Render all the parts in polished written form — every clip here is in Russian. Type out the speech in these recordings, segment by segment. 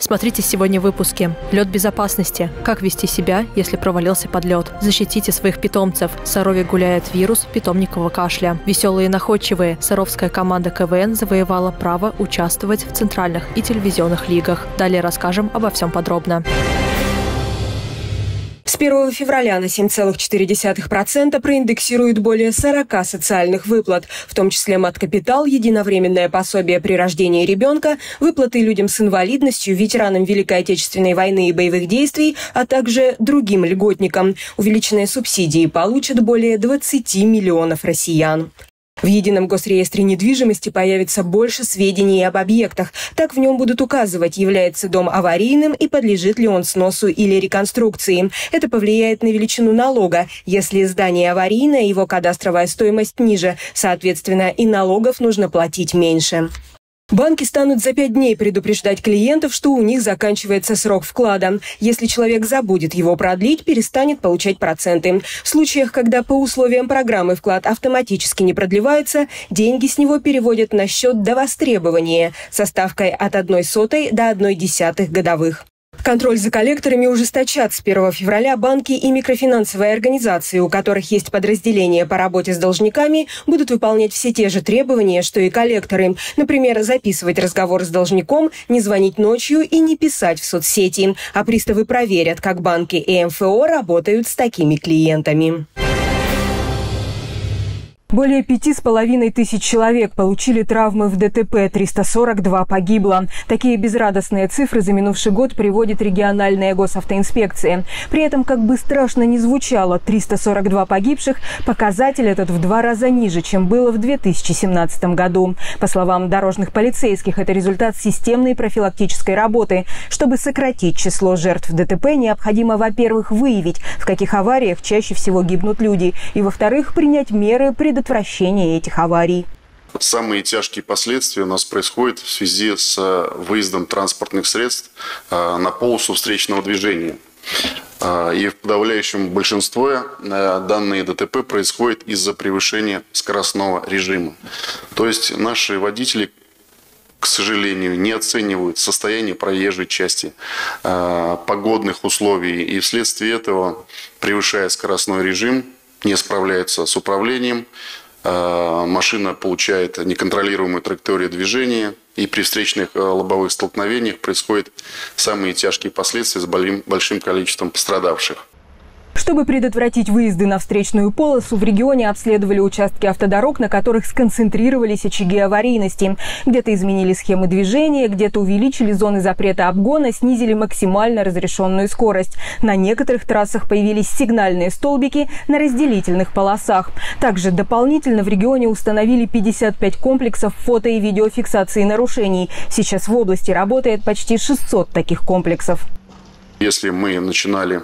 Смотрите сегодня в выпуске. Лед безопасности. Как вести себя, если провалился под лед? Защитите своих питомцев. В Сарове гуляет вирус питомникового кашля. Веселые и находчивые. Саровская команда КВН завоевала право участвовать в центральных и телевизионных лигах. Далее расскажем обо всем подробно. С 1 февраля на 7,4% проиндексируют более 40 социальных выплат, в том числе мат-капитал, единовременное пособие при рождении ребенка, выплаты людям с инвалидностью, ветеранам Великой Отечественной войны и боевых действий, а также другим льготникам. Увеличенные субсидии получат более 20 миллионов россиян. В едином госреестре недвижимости появится больше сведений об объектах. Так в нем будут указывать, является дом аварийным и подлежит ли он сносу или реконструкции. Это повлияет на величину налога. Если здание аварийное, его кадастровая стоимость ниже. Соответственно, и налогов нужно платить меньше. Банки станут за 5 дней предупреждать клиентов, что у них заканчивается срок вклада. Если человек забудет его продлить, перестанет получать проценты. В случаях, когда по условиям программы вклад автоматически не продлевается, деньги с него переводят на счет до востребования со ставкой от 0,01 до 0,1 годовых. Контроль за коллекторами ужесточат. С 1 февраля банки и микрофинансовые организации, у которых есть подразделения по работе с должниками, будут выполнять все те же требования, что и коллекторы. Например, записывать разговор с должником, не звонить ночью и не писать в соцсети. А приставы проверят, как банки и МФО работают с такими клиентами. Более 5500 человек получили травмы в ДТП, 342 погибло. Такие безрадостные цифры за минувший год приводит региональная госавтоинспекция. При этом, как бы страшно ни звучало, 342 погибших, показатель этот в 2 раза ниже, чем было в 2017 году. По словам дорожных полицейских, это результат системной профилактической работы. Чтобы сократить число жертв ДТП, необходимо, во-первых, выявить, в каких авариях чаще всего гибнут люди, и, во-вторых, принять меры предотвращения этих аварий. Самые тяжкие последствия у нас происходят в связи с выездом транспортных средств на полосу встречного движения. И в подавляющем большинстве данные ДТП происходят из-за превышения скоростного режима. То есть наши водители, к сожалению, не оценивают состояние проезжей части, погодных условий, и вследствие этого, превышая скоростной режим, не справляются с управлением, машина получает неконтролируемую траекторию движения, и при встречных лобовых столкновениях происходят самые тяжкие последствия с большим количеством пострадавших. Чтобы предотвратить выезды на встречную полосу, в регионе обследовали участки автодорог, на которых сконцентрировались очаги аварийности. Где-то изменили схемы движения, где-то увеличили зоны запрета обгона, снизили максимально разрешенную скорость. На некоторых трассах появились сигнальные столбики на разделительных полосах. Также дополнительно в регионе установили 55 комплексов фото- и видеофиксации нарушений. Сейчас в области работает почти 600 таких комплексов. Если мы начинали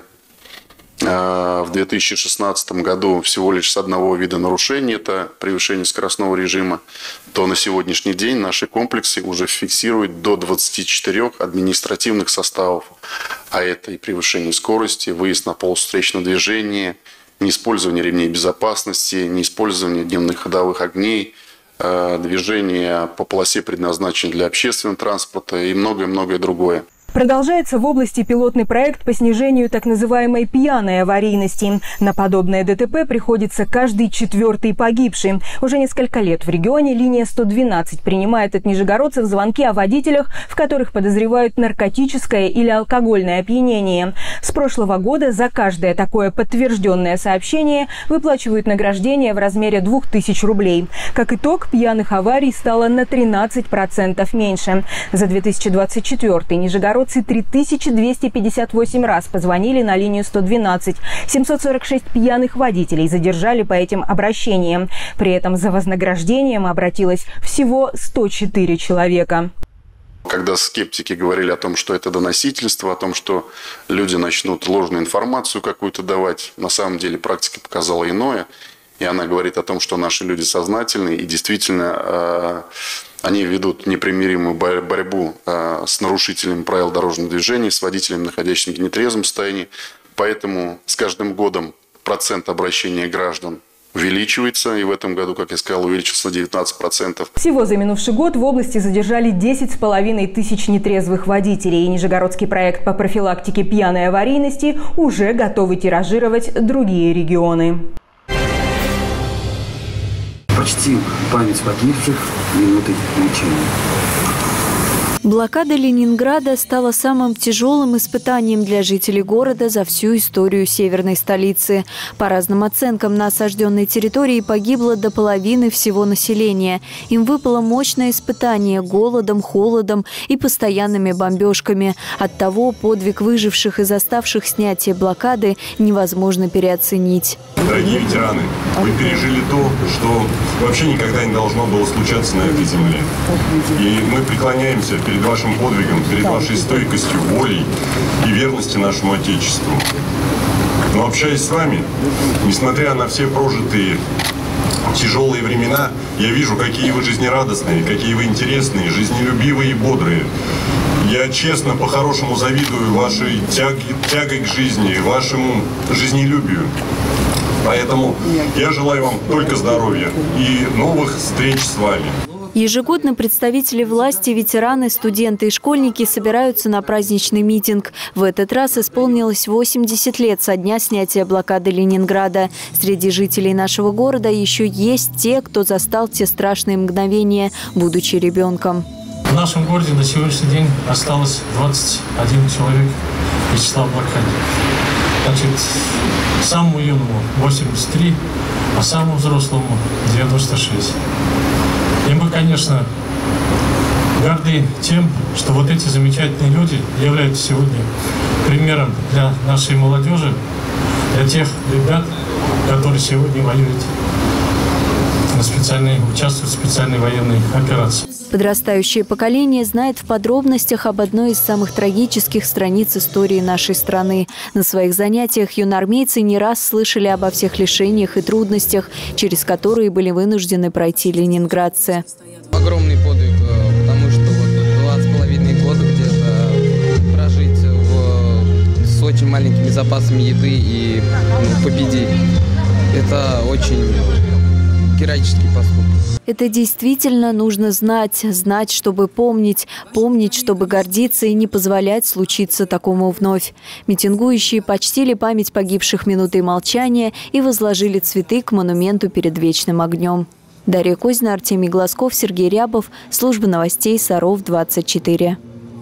в 2016 году всего лишь с одного вида нарушений, это превышение скоростного режима, то на сегодняшний день наши комплексы уже фиксируют до 24 административных составов. А это и превышение скорости, выезд на полосу встречного движения, неиспользование ремней безопасности, неиспользование дневных ходовых огней, движение по полосе, предназначенной для общественного транспорта, и многое-многое другое. Продолжается в области пилотный проект по снижению так называемой пьяной аварийности. На подобное ДТП приходится каждый 4-й погибший. Уже несколько лет в регионе линия 112 принимает от нижегородцев звонки о водителях, в которых подозревают наркотическое или алкогольное опьянение. С прошлого года за каждое такое подтвержденное сообщение выплачивают награждение в размере 2000 рублей. Как итог, пьяных аварий стало на 13% меньше. За 2024 нижегородцы 3258 раз позвонили на линию 112. 746 пьяных водителей задержали по этим обращениям. При этом за вознаграждением обратилось всего 104 человека. Когда скептики говорили о том, что это доносительство, о том, что люди начнут ложную информацию какую-то давать, на самом деле практика показала иное. И она говорит о том, что наши люди сознательные и действительно они ведут непримиримую борьбу с нарушителями правил дорожного движения, с водителями, находящимися в нетрезвом состоянии. Поэтому с каждым годом процент обращения граждан увеличивается. И в этом году, как я сказал, увеличился на 19%. Всего за минувший год в области задержали 10,5 тысяч нетрезвых водителей. И нижегородский проект по профилактике пьяной аварийности уже готовы тиражировать другие регионы. Почтим память погибших минутой молчания. Блокада Ленинграда стала самым тяжелым испытанием для жителей города за всю историю северной столицы. По разным оценкам, на осажденной территории погибло до половины всего населения. Им выпало мощное испытание голодом, холодом и постоянными бомбежками. Оттого подвиг выживших и заставших снятие блокады невозможно переоценить. Дорогие ветераны, вы пережили то, что вообще никогда не должно было случаться на этой земле. И мы преклоняемся перед вашим подвигом, перед вашей стойкостью, волей и верностью нашему Отечеству. Но общаясь с вами, несмотря на все прожитые тяжелые времена, я вижу, какие вы жизнерадостные, какие вы интересные, жизнелюбивые и бодрые. Я честно, по-хорошему завидую вашей тягой к жизни, вашему жизнелюбию. Поэтому я желаю вам только здоровья и новых встреч с вами. Ежегодно представители власти, ветераны, студенты и школьники собираются на праздничный митинг. В этот раз исполнилось 80 лет со дня снятия блокады Ленинграда. Среди жителей нашего города еще есть те, кто застал те страшные мгновения, будучи ребенком. В нашем городе на сегодняшний день осталось 21 человек из числа блокады. Значит, самому юному 83, а самому взрослому 96. И мы, конечно, горды тем, что вот эти замечательные люди являются сегодня примером для нашей молодежи, для тех ребят, которые сегодня воюют, участвуют в специальной военной операции. Подрастающее поколение знает в подробностях об одной из самых трагических страниц истории нашей страны. На своих занятиях юноармейцы не раз слышали обо всех лишениях и трудностях, через которые были вынуждены пройти ленинградцы. Огромный подвиг, потому что вот 20,5 года где-то прожить с очень маленькими запасами еды и победить. Это очень героический поступок. Это действительно нужно знать, чтобы помнить, чтобы гордиться и не позволять случиться такому вновь. Митингующие почтили память погибших минутой молчания и возложили цветы к монументу перед вечным огнем. Дарья Козина, Артемий Глазков, Сергей Рябов. Служба новостей Саров 24.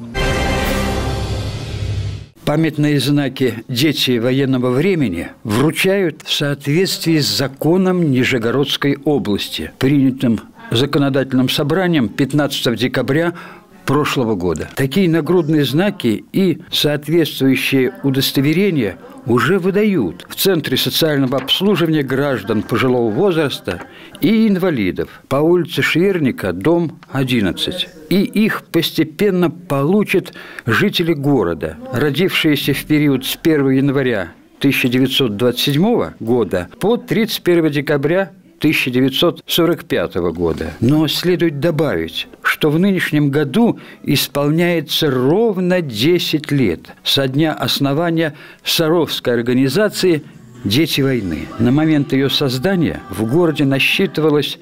Памятные знаки «Дети военного времени» вручают в соответствии с законом Нижегородской области, принятым законодательным собранием 15 декабря прошлого года. Такие нагрудные знаки и соответствующие удостоверения уже выдают в Центре социального обслуживания граждан пожилого возраста и инвалидов по улице Шверника, дом 11. И их постепенно получат жители города, родившиеся в период с 1 января 1927 года по 31 декабря 1945 года. Но следует добавить, что в нынешнем году исполняется ровно 10 лет со дня основания Саровской организации «Дети войны». На момент ее создания в городе насчитывалось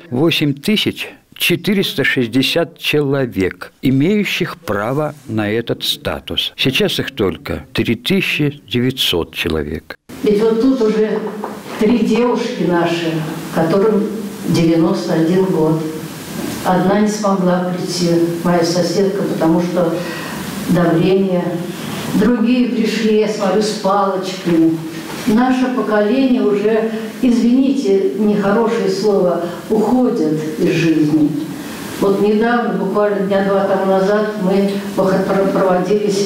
8460 человек, имеющих право на этот статус. Сейчас их только 3900 человек. Ведь вот тут уже 3 девушки наши, которым 91 год. Одна не смогла прийти, моя соседка, потому что давление. Другие пришли, я смотрю, с палочками. Наше поколение уже, извините, нехорошее слово, уходит из жизни. Вот недавно, буквально дня 2 тому назад, мы проводились,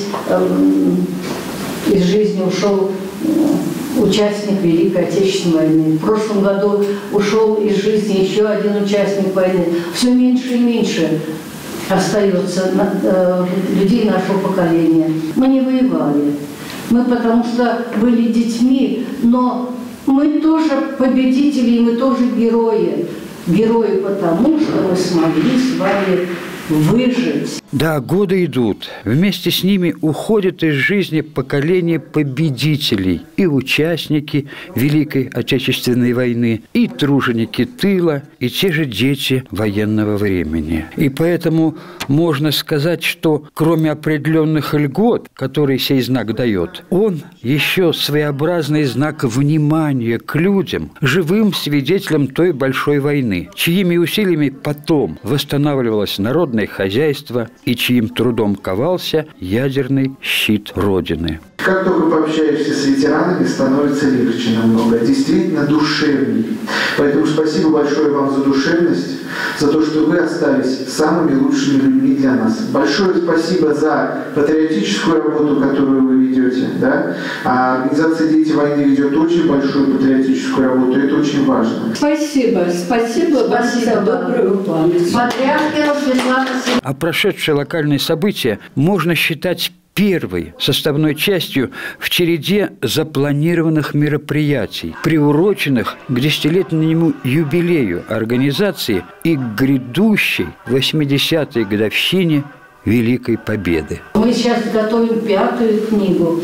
из жизни ушел участник Великой Отечественной войны. В прошлом году ушел из жизни еще один участник войны. Все меньше и меньше остается людей нашего поколения. Мы не воевали. Мы потому что были детьми, но мы тоже победители, и мы тоже герои. Герои потому, что мы смогли с вами выжить. Да, годы идут. Вместе с ними уходят из жизни поколения победителей. И участники Великой Отечественной войны, и труженики тыла, и те же дети военного времени. И поэтому можно сказать, что кроме определенных льгот, которые сей знак дает, он еще своеобразный знак внимания к людям, живым свидетелям той большой войны, чьими усилиями потом восстанавливалось народное хозяйство и чьим трудом ковался ядерный щит Родины. Как только пообщаешься с ветеранами, становится легче намного, действительно душевней. Поэтому спасибо большое вам за душевность, за то, что вы остались самыми лучшими людьми для нас. Большое спасибо за патриотическую работу, которую вы ведете. Да? А организация «Дети войны» ведет очень большую патриотическую работу, и это очень важно. Спасибо за добрую память. А прошедшие локальные события можно считать первой составной частью в череде запланированных мероприятий, приуроченных к десятилетнему юбилею организации и к грядущей 80-й годовщине Великой Победы. Мы сейчас готовим пятую книгу,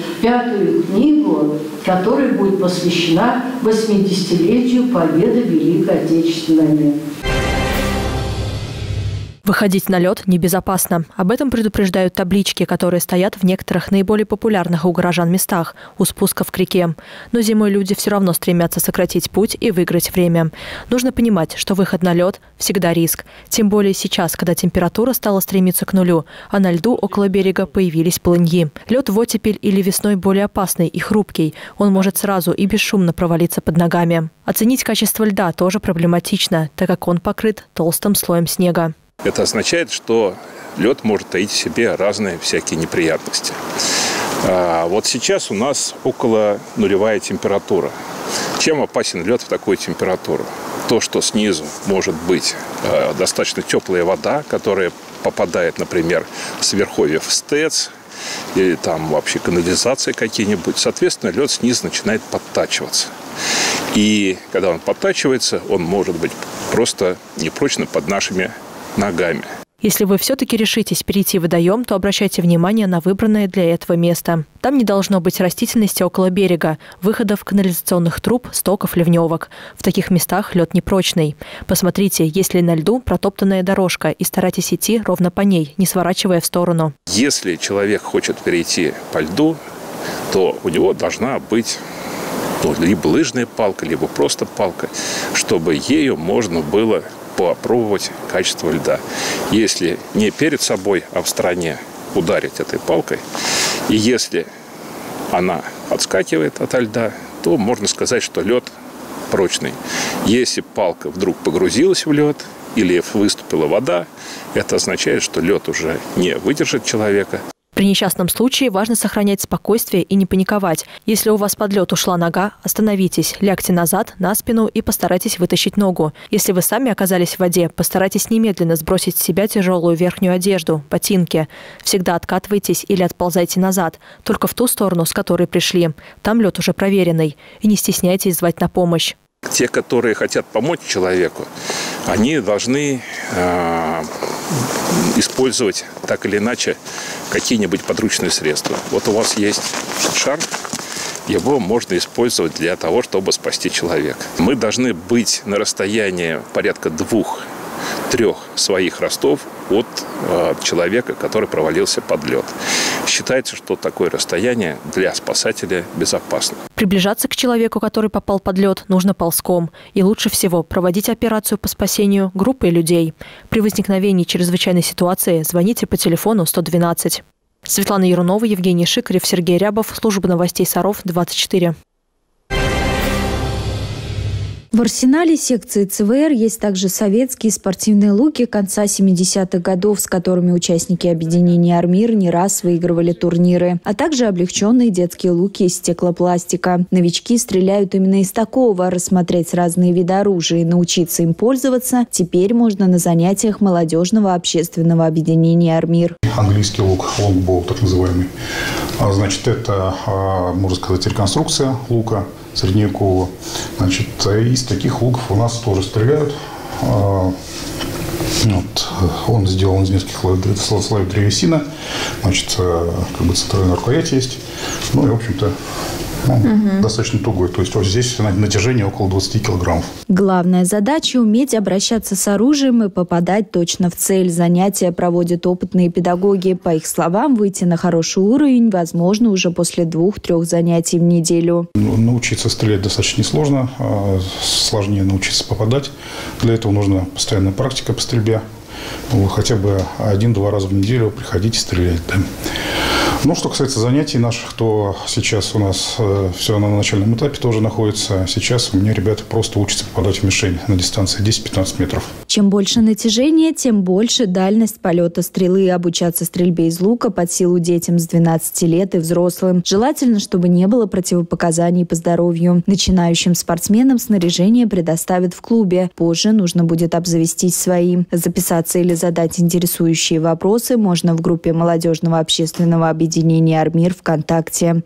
которая будет посвящена 80-летию победы в Великой Отечественной войне. Выходить на лед небезопасно. Об этом предупреждают таблички, которые стоят в некоторых наиболее популярных у горожан местах у спусков к реке. Но зимой люди все равно стремятся сократить путь и выиграть время. Нужно понимать, что выход на лед всегда риск. Тем более сейчас, когда температура стала стремиться к нулю, а на льду около берега появились полыньи. Лед в оттепель или весной более опасный и хрупкий. Он может сразу и бесшумно провалиться под ногами. Оценить качество льда тоже проблематично, так как он покрыт толстым слоем снега. Это означает, что лед может таить в себе разные всякие неприятности. Вот сейчас у нас около нулевая температура. Чем опасен лед в такую температуру? То, что снизу может быть достаточно теплая вода, которая попадает, например, с верховьев в СТЭЦ, или там вообще канализации какие-нибудь. Соответственно, лед снизу начинает подтачиваться. И когда он подтачивается, он может быть просто непрочным под нашими ногами. Если вы все-таки решитесь перейти в водоем, то обращайте внимание на выбранное для этого место. Там не должно быть растительности около берега, выходов канализационных труб, стоков, ливневок. В таких местах лед непрочный. Посмотрите, есть ли на льду протоптанная дорожка, и старайтесь идти ровно по ней, не сворачивая в сторону. Если человек хочет перейти по льду, то у него должна быть либо лыжная палка, либо просто палка, чтобы ею можно было попробовать качество льда. Если не перед собой, а в стороне ударить этой палкой, и если она отскакивает от льда, то можно сказать, что лед прочный. Если палка вдруг погрузилась в лед или выступила вода, это означает, что лед уже не выдержит человека. При несчастном случае важно сохранять спокойствие и не паниковать. Если у вас под лед ушла нога, остановитесь, лягте назад, на спину и постарайтесь вытащить ногу. Если вы сами оказались в воде, постарайтесь немедленно сбросить с себя тяжелую верхнюю одежду, ботинки. Всегда откатывайтесь или отползайте назад, только в ту сторону, с которой пришли. Там лед уже проверенный. И не стесняйтесь звать на помощь. Те, которые хотят помочь человеку, они должны использовать так или иначе какие-нибудь подручные средства. Вот у вас есть шарф, его можно использовать для того, чтобы спасти человека. Мы должны быть на расстоянии порядка 2-3 своих ростов от человека, который провалился под лед. Считается, что такое расстояние для спасателя безопасно. Приближаться к человеку, который попал под лед, нужно ползком. И лучше всего проводить операцию по спасению группой людей. При возникновении чрезвычайной ситуации звоните по телефону 112. Светлана Ярунова, Евгений Шикарев, Сергей Рябов. Служба новостей Саров, 24. В арсенале секции ЦВР есть также советские спортивные луки конца 70-х годов, с которыми участники объединения «Армир» не раз выигрывали турниры, а также облегченные детские луки из стеклопластика. Новички стреляют именно из такого. Рассмотреть разные виды оружия и научиться им пользоваться теперь можно на занятиях молодежного общественного объединения «Армир». Английский лук, лонгбоу так называемый. Значит, это, можно сказать, реконструкция лука средневекового. Значит, из таких луков у нас тоже стреляют. Он сделан из нескольких слоев древесины. Значит, как бы центральное рукоять есть. Ну и, в общем-то, достаточно тугой. То есть вот здесь натяжение около 20 килограммов. Главная задача – уметь обращаться с оружием и попадать точно в цель. Занятия проводят опытные педагоги. По их словам, выйти на хороший уровень возможно уже после 2-3 занятий в неделю. Научиться стрелять достаточно несложно. Сложнее научиться попадать. Для этого нужна постоянная практика по стрельбе. Хотя бы 1-2 раза в неделю приходите стрелять. Да. Ну, что касается занятий наших, то сейчас у нас все на начальном этапе тоже находится. Сейчас у меня ребята просто учатся попадать в мишень на дистанции 10-15 метров. Чем больше натяжения, тем больше дальность полета стрелы. Обучаться стрельбе из лука под силу детям с 12 лет и взрослым. Желательно, чтобы не было противопоказаний по здоровью. Начинающим спортсменам снаряжение предоставят в клубе. Позже нужно будет обзавестись своим. Записаться или задать интересующие вопросы можно в группе молодежного общественного объединения «Армир» ВКонтакте.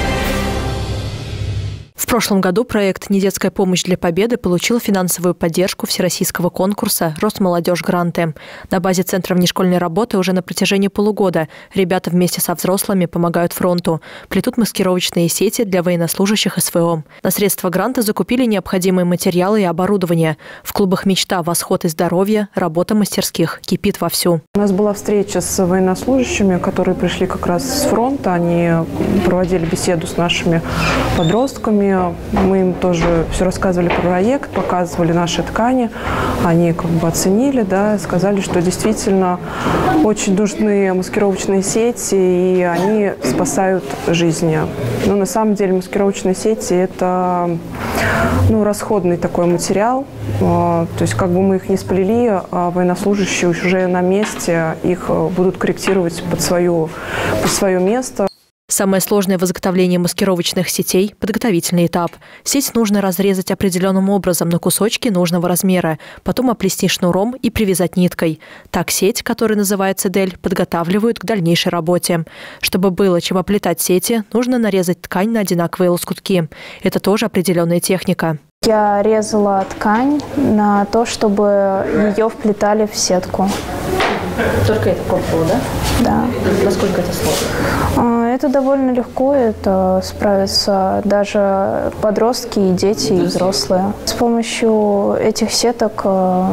В прошлом году проект «Недетская помощь для победы» получил финансовую поддержку всероссийского конкурса «Росмолодежь Гранты». На базе Центра внешкольной работы уже на протяжении полугода ребята вместе со взрослыми помогают фронту, плетут маскировочные сети для военнослужащих СВО. На средства гранта закупили необходимые материалы и оборудование. В клубах «Мечта», «Восход» и «Здоровье» работа мастерских кипит вовсю. У нас была встреча с военнослужащими, которые пришли как раз с фронта. Они проводили беседу с нашими подростками. Мы им тоже все рассказывали про проект, показывали наши ткани. Они как бы оценили, да, сказали, что действительно очень нужны маскировочные сети, и они спасают жизни. Но на самом деле маскировочные сети – это расходный такой материал. То есть как бы мы их не сплели, а военнослужащие уже на месте их будут корректировать под свое место. Самое сложное в изготовлении маскировочных сетей – подготовительный этап. Сеть нужно разрезать определенным образом на кусочки нужного размера, потом оплести шнуром и привязать ниткой. Так сеть, которая называется дель, подготавливают к дальнейшей работе. Чтобы было чем оплетать сети, нужно нарезать ткань на одинаковые лоскутки. Это тоже определенная техника. Я резала ткань на то, чтобы ее вплетали в сетку. Только это пробовала, да? Да. Насколько это сложно? Это довольно легко, это справятся даже подростки, и дети, и взрослые. С помощью этих сеток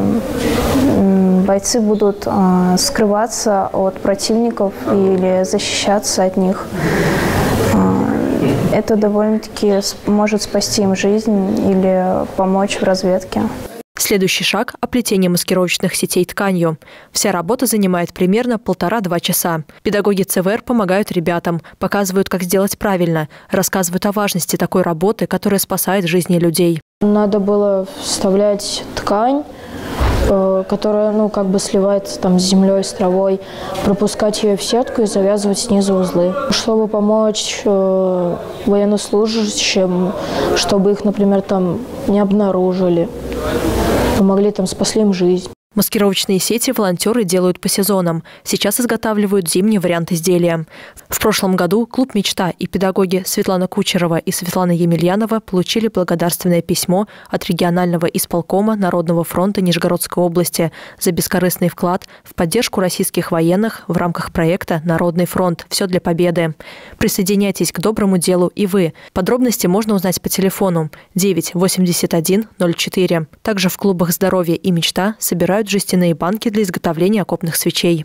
бойцы будут скрываться от противников или защищаться от них. Это довольно-таки может спасти им жизнь или помочь в разведке. Следующий шаг – оплетение маскировочных сетей тканью. Вся работа занимает примерно 1,5-2 часа. Педагоги ЦВР помогают ребятам, показывают, как сделать правильно, рассказывают о важности такой работы, которая спасает жизни людей. Надо было вставлять ткань, которая как бы сливается с землей, с травой, пропускать ее в сетку и завязывать снизу узлы. Чтобы помочь военнослужащим, чтобы их, например, не обнаружили, помогли, спасли им жизнь. Маскировочные сети волонтеры делают по сезонам. Сейчас изготавливают зимний вариант изделия. В прошлом году клуб «Мечта» и педагоги Светлана Кучерова и Светлана Емельянова получили благодарственное письмо от регионального исполкома Народного фронта Нижегородской области за бескорыстный вклад в поддержку российских военных в рамках проекта «Народный фронт. Все для победы». Присоединяйтесь к доброму делу и вы. Подробности можно узнать по телефону 9 81 04. Также в клубах «Здоровье» и «Мечта» собирают жестяные банки для изготовления окопных свечей.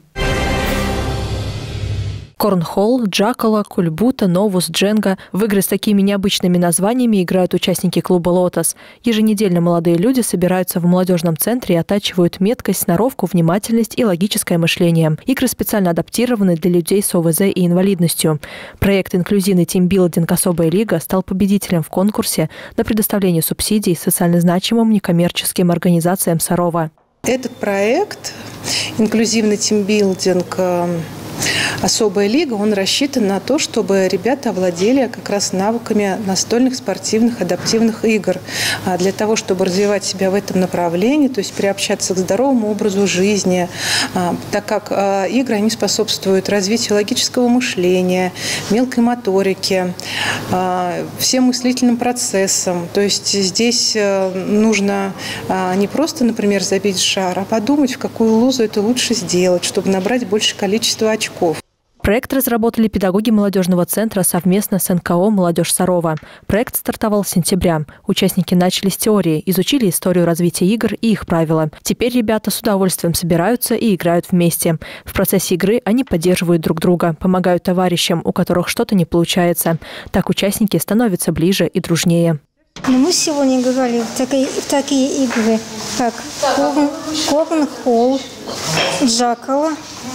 Корнхолл, Джакала, Кульбута, Новус, Дженга. В игры с такими необычными названиями играют участники клуба «Лотос». Еженедельно молодые люди собираются в молодежном центре и оттачивают меткость, сноровку, внимательность и логическое мышление. Игры специально адаптированы для людей с ОВЗ и инвалидностью. Проект «Инклюзивный тимбилдинг. Особая лига» стал победителем в конкурсе на предоставление субсидий социально значимым некоммерческим организациям Сарова. Этот проект «Инклюзивный тимбилдинг. особая лига, он рассчитан на то, чтобы ребята овладели как раз навыками настольных, спортивных, адаптивных игр. Для того, чтобы развивать себя в этом направлении, то есть приобщаться к здоровому образу жизни, так как игры, они способствуют развитию логического мышления, мелкой моторики, всем мыслительным процессам. То есть здесь нужно не просто, например, забить шар, а подумать, в какую лузу это лучше сделать, чтобы набрать большее количество очков. Проект разработали педагоги молодежного центра совместно с НКО «Молодежь Сарова». Проект стартовал с сентября. Участники начали с теории, изучили историю развития игр и их правила. Теперь ребята с удовольствием собираются и играют вместе. В процессе игры они поддерживают друг друга, помогают товарищам, у которых что-то не получается. Так участники становятся ближе и дружнее. Мы сегодня играли в такие игры, как Корнхолл, Джакала,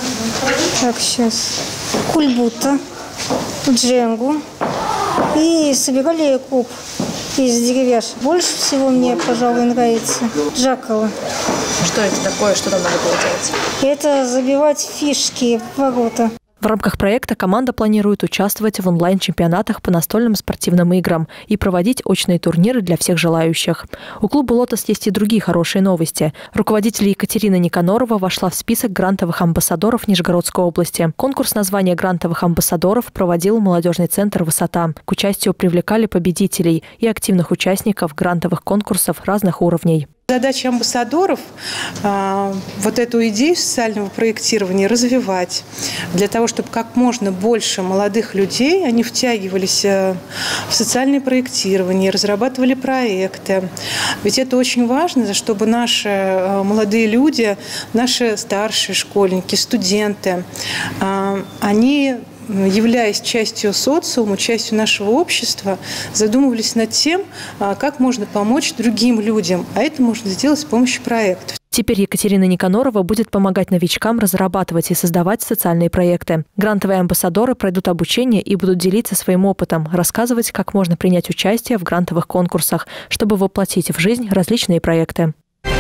Кульбута, Дженгу и собирали куб из деревяшек. Больше всего мне, пожалуй, нравится Джакала. Что это такое? Что там надо было делать? Это забивать фишки в ворота. В рамках проекта команда планирует участвовать в онлайн-чемпионатах по настольным спортивным играм и проводить очные турниры для всех желающих. У клуба «Лотос» есть и другие хорошие новости. Руководитель Екатерина Никанорова вошла в список грантовых амбассадоров Нижегородской области. Конкурс на звание грантовых амбассадоров проводил молодежный центр «Высота». К участию привлекали победителей и активных участников грантовых конкурсов разных уровней. Задача амбассадоров вот эту идею социального проектирования развивать для того, чтобы как можно больше молодых людей, они втягивались в социальное проектирование, разрабатывали проекты. Ведь это очень важно, чтобы наши молодые люди, наши старшие школьники, студенты, они, являясь частью социума, частью нашего общества, задумывались над тем, как можно помочь другим людям. А это можно сделать с помощью проектов. Теперь Екатерина Никанорова будет помогать новичкам разрабатывать и создавать социальные проекты. Грантовые амбассадоры пройдут обучение и будут делиться своим опытом, рассказывать, как можно принять участие в грантовых конкурсах, чтобы воплотить в жизнь различные проекты.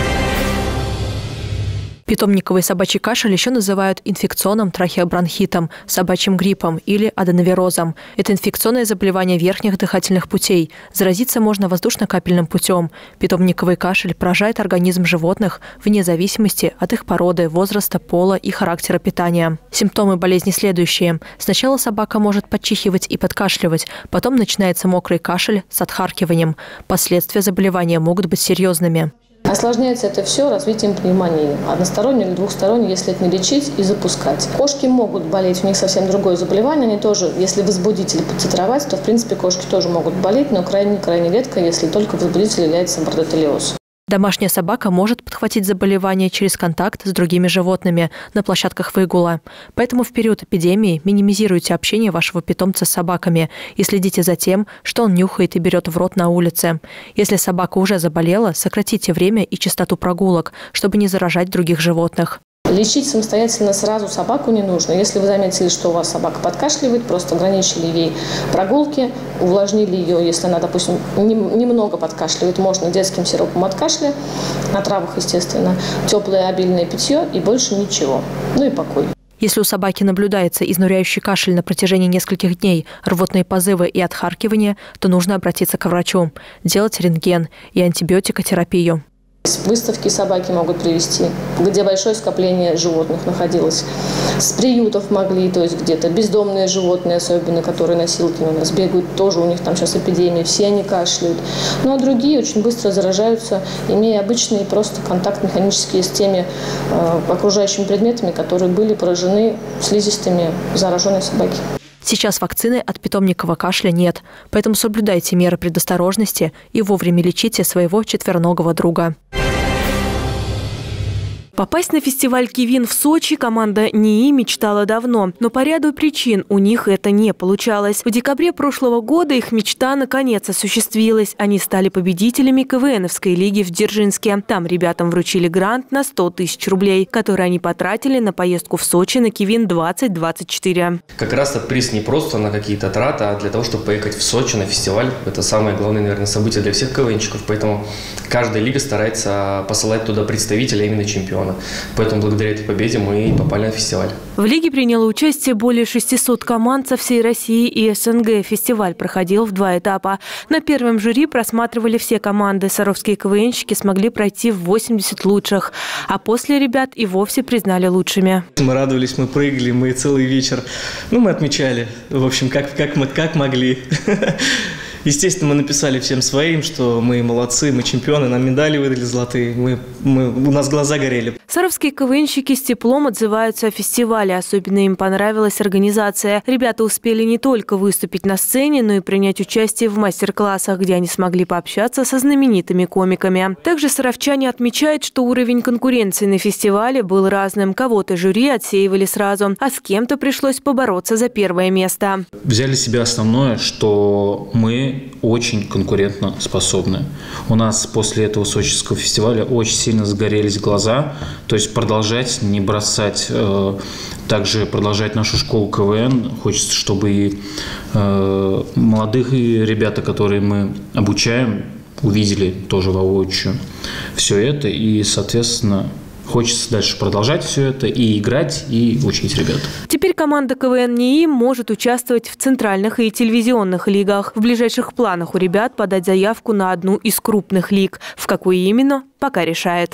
Питомниковый собачий кашель еще называют инфекционным трахеобронхитом, собачьим гриппом или аденовирозом. Это инфекционное заболевание верхних дыхательных путей. Заразиться можно воздушно-капельным путем. Питомниковый кашель поражает организм животных вне зависимости от их породы, возраста, пола и характера питания. Симптомы болезни следующие. Сначала собака может подчихивать и подкашливать, потом начинается мокрый кашель с отхаркиванием. Последствия заболевания могут быть серьезными. Осложняется это все развитием пневмонии. Односторонней или двухсторонней, если это не лечить и запускать. Кошки могут болеть, у них совсем другое заболевание. Они тоже, если возбудитель подтитровать, то в принципе кошки тоже могут болеть, но крайне редко, если только возбудитель является бордотелиоз. Домашняя собака может подхватить заболевание через контакт с другими животными на площадках выгула. Поэтому в период эпидемии минимизируйте общение вашего питомца с собаками и следите за тем, что он нюхает и берет в рот на улице. Если собака уже заболела, сократите время и частоту прогулок, чтобы не заражать других животных. Лечить самостоятельно сразу собаку не нужно. Если вы заметили, что у вас собака подкашливает, просто ограничили ей прогулки, увлажнили ее, если она, допустим, немного подкашливает, можно детским сиропом от кашля, на травах, естественно, теплое обильное питье и больше ничего. Ну и покой. Если у собаки наблюдается изнуряющий кашель на протяжении нескольких дней, рвотные позывы и отхаркивание, то нужно обратиться к врачу, делать рентген и антибиотикотерапию. Выставки собаки могут привести, где большое скопление животных находилось. С приютов могли, то есть где-то бездомные животные, особенно, которые носилками у нас бегают, тоже у них там сейчас эпидемия, все они кашляют. Ну а другие очень быстро заражаются, имея обычный просто контакт механический с теми окружающими предметами, которые были поражены слизистыми зараженной собаки. Сейчас вакцины от питомникового кашля нет, поэтому соблюдайте меры предосторожности и вовремя лечите своего четвероногого друга. Попасть на фестиваль «Кивин» в Сочи команда НИИ мечтала давно, но по ряду причин у них это не получалось. В декабре прошлого года их мечта наконец осуществилась. Они стали победителями КВНовской лиги в Дзержинске. Там ребятам вручили грант на 100 тысяч рублей, который они потратили на поездку в Сочи на «Кивин 2024». Как раз этот приз не просто на какие-то траты, а для того, чтобы поехать в Сочи на фестиваль. Это самое главное, наверное, событие для всех КВНщиков, поэтому каждая лига старается посылать туда представителя, именно чемпиона. команда. Поэтому благодаря этой победе мы и попали на фестиваль. В лиге приняло участие более 600 команд со всей России и СНГ. Фестиваль проходил в 2 этапа. На первом жюри просматривали все команды. Саровские КВНщики смогли пройти в 80 лучших. А после ребят и вовсе признали лучшими. Мы радовались, мы прыгали, мы целый вечер, мы отмечали, в общем, как могли. Естественно, мы написали всем своим, что мы молодцы, мы чемпионы, нам медали выдали золотые, у нас глаза горели. Саровские КВНщики с теплом отзываются о фестивале. Особенно им понравилась организация. Ребята успели не только выступить на сцене, но и принять участие в мастер-классах, где они смогли пообщаться со знаменитыми комиками. Также саровчане отмечают, что уровень конкуренции на фестивале был разным. Кого-то жюри отсеивали сразу, а с кем-то пришлось побороться за первое место. Взяли себе основное, что мы очень конкурентно способны. У нас после этого сочинского фестиваля очень сильно загорелись глаза. То есть продолжать, не бросать, также продолжать нашу школу КВН. Хочется, чтобы и молодых ребята, которые мы обучаем, увидели тоже воочию все это. И, соответственно, хочется дальше продолжать все это и играть, и учить ребят. Теперь команда КВН НИИ может участвовать в центральных и телевизионных лигах. В ближайших планах у ребят подать заявку на одну из крупных лиг. В какую именно, пока решает.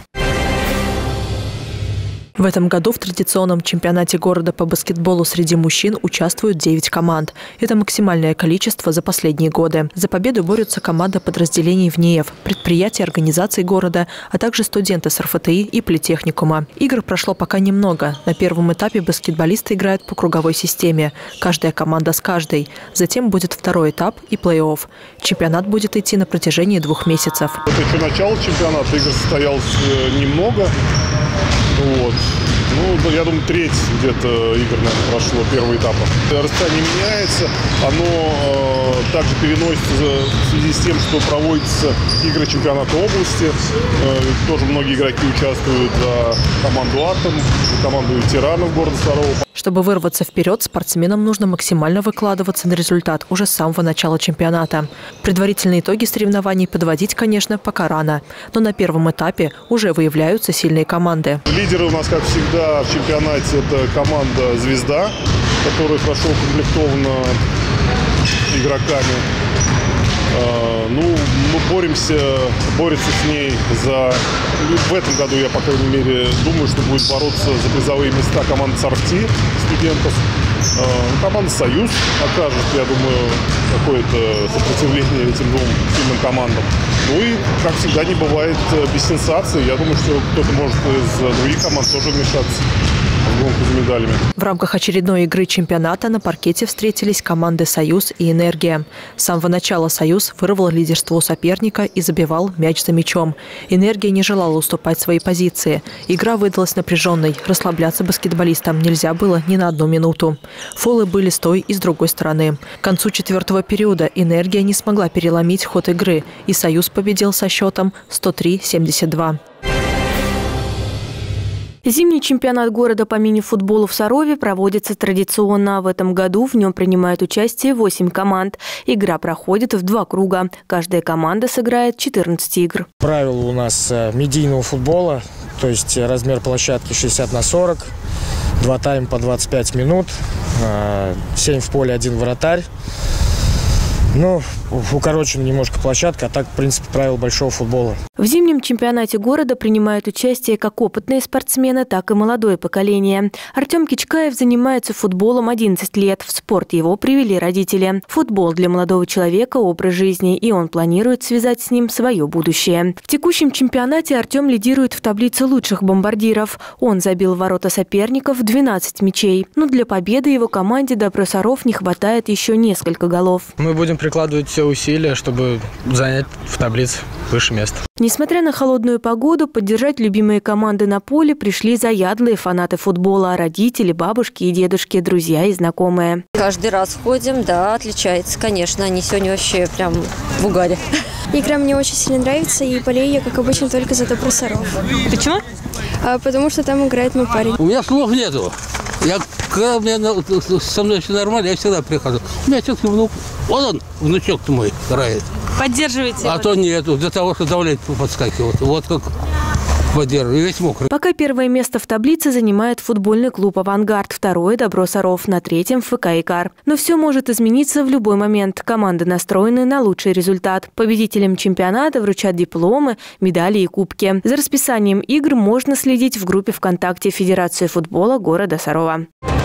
В этом году в традиционном чемпионате города по баскетболу среди мужчин участвуют 9 команд. Это максимальное количество за последние годы. За победу борются команды подразделений ВНИЭФ, предприятий, организаций города, а также студенты с РФТИ и политехникума. Игр прошло пока немного. На первом этапе баскетболисты играют по круговой системе. Каждая команда с каждой. Затем будет второй этап и плей-офф. Чемпионат будет идти на протяжении 2 месяцев. Это еще начало чемпионата. Игр состоялось немного. Вот. Ну, я думаю, треть где-то игр, наверное, прошло первого этапа. Расписание меняется, оно также переносится в связи с тем, что проводятся игры чемпионата области. Тоже многие игроки участвуют за команду «Атом», за команду ветеранов города Сарова. Чтобы вырваться вперед, спортсменам нужно максимально выкладываться на результат уже с самого начала чемпионата. Предварительные итоги соревнований подводить, конечно, пока рано. Но на первом этапе уже выявляются сильные команды. Лидеры у нас, как всегда, в чемпионате это команда «Звезда», которая хорошо укомплектована игроками. Ну, мы борются с ней за... В этом году я, по крайней мере, думаю, что будет бороться за призовые места команда «Сарфти» студентов. Команда «Союз» окажет, я думаю, какое-то сопротивление этим 2 сильным командам. Ну и, как всегда, не бывает без сенсаций. Я думаю, что кто-то может из других команд тоже вмешаться в гонку за медалями. В рамках очередной игры чемпионата на паркете встретились команды «Союз» и «Энергия». С самого начала «Союз» вырвал лидерство у соперника и забивал мяч за мячом. «Энергия» не желала уступать свои позиции. Игра выдалась напряженной. Расслабляться баскетболистам нельзя было ни на 1 минуту. Фолы были с той и с другой стороны. К концу 4-го периода «Энергия» не смогла переломить ход игры, и «Союз» победил со счетом 103-72. Зимний чемпионат города по мини-футболу в Сарове проводится традиционно. В этом году в нем принимают участие 8 команд. Игра проходит в 2 круга. Каждая команда сыграет 14 игр. Правила у нас медийного футбола, то есть размер площадки 60×40, 2 тайма по 25 минут, 7 в поле, 1 вратарь. Ну, укорочена немножко площадка, а так, в принципе, правила большого футбола. В зимнем чемпионате города принимают участие как опытные спортсмены, так и молодое поколение. Артем Кичкаев занимается футболом 11 лет. В спорт его привели родители. Футбол для молодого человека – образ жизни, и он планирует связать с ним свое будущее. В текущем чемпионате Артем лидирует в таблице лучших бомбардиров. Он забил в ворота соперников 12 мячей. Но для победы его команде «Добро Саров» не хватает еще несколько голов. Мы будем прикладывать все усилия, чтобы занять в таблице выше места. Несмотря на холодную погоду, поддержать любимые команды на поле пришли заядлые фанаты футбола, родители, бабушки и дедушки, друзья и знакомые. Каждый раз ходим, да, отличается, конечно. Они сегодня вообще прям в угаре. Игра мне очень сильно нравится, и болею я, как обычно, только за Добро Саров. Почему? Потому что там играет мой парень. У меня слов нету. Когда у меня со мной все нормально, я всегда прихожу. У меня все-таки внук. Вот он, внучок-то мой, играет. Поддерживаете? А то нету, для того, что давление подскакивает. Вот как поддерживаю, весь мокрый. Пока первое место в таблице занимает футбольный клуб «Авангард», второе – «Добро Саров», на третьем – ФК «Икар». Но все может измениться в любой момент. Команды настроены на лучший результат. Победителям чемпионата вручат дипломы, медали и кубки. За расписанием игр можно следить в группе ВКонтакте Федерации футбола города Сарова.